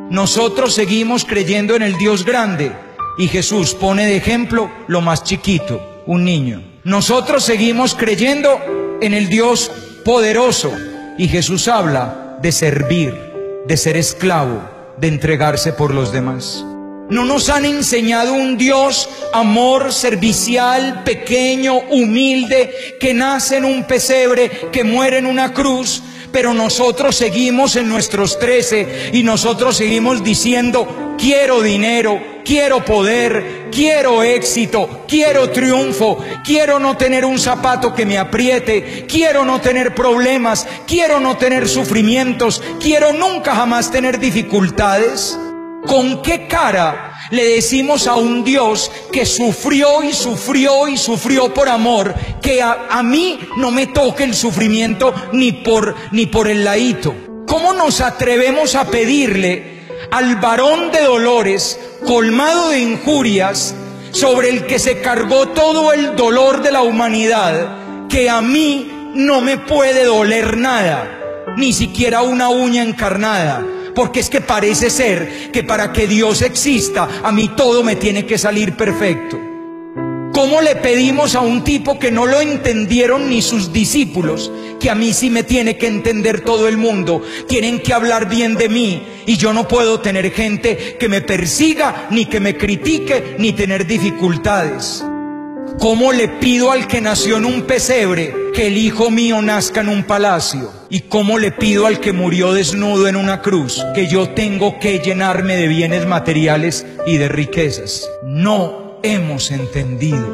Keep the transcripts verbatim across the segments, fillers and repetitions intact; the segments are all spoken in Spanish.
Nosotros seguimos creyendo en el Dios grande y Jesús pone de ejemplo lo más chiquito, un niño. Nosotros seguimos creyendo en el Dios poderoso y Jesús habla de servir, de ser esclavo, de entregarse por los demás. No nos han enseñado un Dios amor, servicial, pequeño, humilde, que nace en un pesebre, que muere en una cruz. Pero nosotros seguimos en nuestros trece y nosotros seguimos diciendo: quiero dinero, quiero poder, quiero éxito, quiero triunfo, quiero no tener un zapato que me apriete, quiero no tener problemas, quiero no tener sufrimientos, quiero nunca jamás tener dificultades. ¿Con qué cara le decimos a un Dios que sufrió y sufrió y sufrió por amor, que a, a mí no me toque el sufrimiento ni por, ni por el ladito? ¿Cómo nos atrevemos a pedirle al varón de dolores, colmado de injurias, sobre el que se cargó todo el dolor de la humanidad, que a mí no me puede doler nada, ni siquiera una uña encarnada? Porque es que parece ser que para que Dios exista, a mí todo me tiene que salir perfecto. ¿Cómo le pedimos a un tipo que no lo entendieron ni sus discípulos, que a mí sí me tiene que entender todo el mundo? Tienen que hablar bien de mí y yo no puedo tener gente que me persiga, ni que me critique, ni tener dificultades. ¿Cómo le pido al que nació en un pesebre que el hijo mío nazca en un palacio? ¿Y cómo le pido al que murió desnudo en una cruz que yo tengo que llenarme de bienes materiales y de riquezas? No hemos entendido.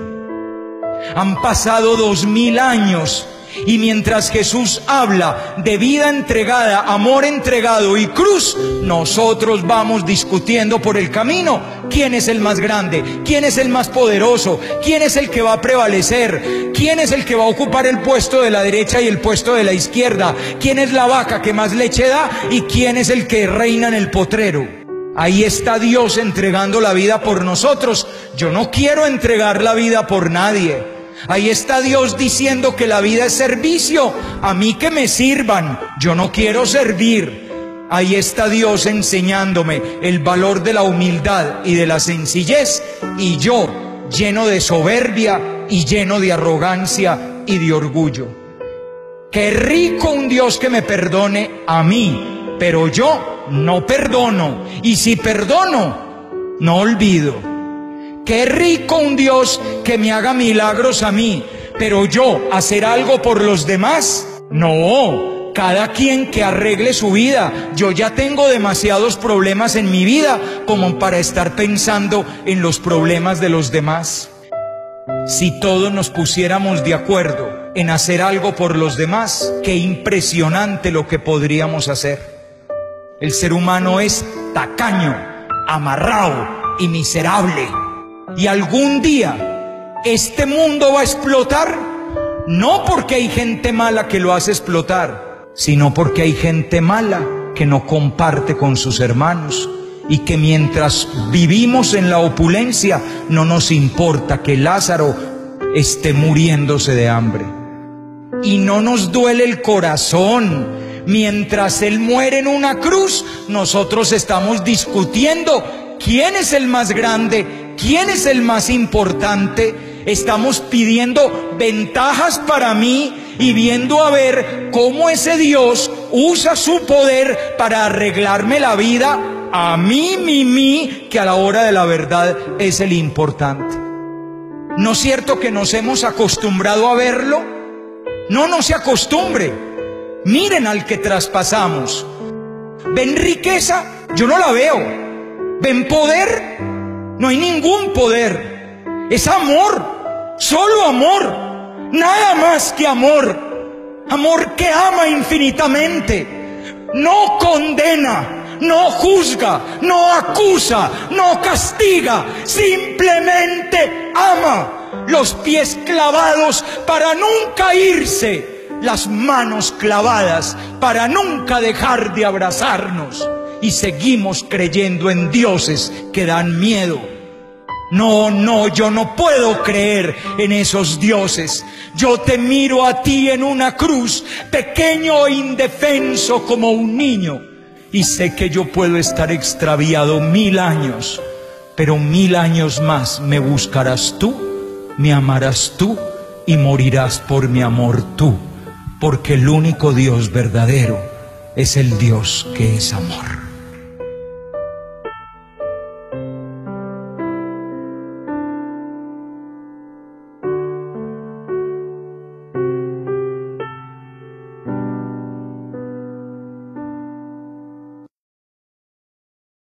Han pasado dos mil años y mientras Jesús habla de vida entregada, amor entregado y cruz, nosotros vamos discutiendo por el camino quién es el más grande, quién es el más poderoso, quién es el que va a prevalecer, quién es el que va a ocupar el puesto de la derecha y el puesto de la izquierda, quién es la vaca que más leche da y quién es el que reina en el potrero. Ahí está Dios entregando la vida por nosotros. Yo no quiero entregar la vida por nadie. Ahí está Dios diciendo que la vida es servicio. A mí que me sirvan, yo no quiero servir. Ahí está Dios enseñándome el valor de la humildad y de la sencillez, y yo lleno de soberbia y lleno de arrogancia y de orgullo. Qué rico un Dios que me perdone a mí, pero yo no perdono, y si perdono, no olvido. Qué rico un Dios que me haga milagros a mí, pero yo hacer algo por los demás, no. Cada quien que arregle su vida. Yo ya tengo demasiados problemas en mi vida como para estar pensando en los problemas de los demás. Si todos nos pusiéramos de acuerdo en hacer algo por los demás, qué impresionante lo que podríamos hacer. El ser humano es tacaño, amarrado y miserable. Y algún día este mundo va a explotar, no porque hay gente mala que lo hace explotar, sino porque hay gente mala que no comparte con sus hermanos y que mientras vivimos en la opulencia no nos importa que Lázaro esté muriéndose de hambre. Y no nos duele el corazón. Mientras él muere en una cruz, nosotros estamos discutiendo quién es el más grande, quién es el más importante. Estamos pidiendo ventajas para mí y viendo a ver cómo ese Dios usa su poder para arreglarme la vida a mí, mi, mi, que a la hora de la verdad es el importante. ¿No es cierto que nos hemos acostumbrado a verlo? No, no se acostumbre. Miren al que traspasamos. ¿Ven riqueza? Yo no la veo. ¿Ven poder? No hay ningún poder. Es amor, solo amor, nada más que amor. Amor que ama infinitamente, no condena, no juzga, no acusa, no castiga, simplemente ama. Los pies clavados para nunca irse, las manos clavadas para nunca dejar de abrazarnos. Y seguimos creyendo en dioses que dan miedo. No, no, yo no puedo creer en esos dioses. Yo te miro a ti en una cruz, pequeño e indefenso como un niño, y sé que yo puedo estar extraviado mil años, pero mil años más me buscarás tú, me amarás tú y morirás por mi amor tú, porque el único Dios verdadero es el Dios que es amor.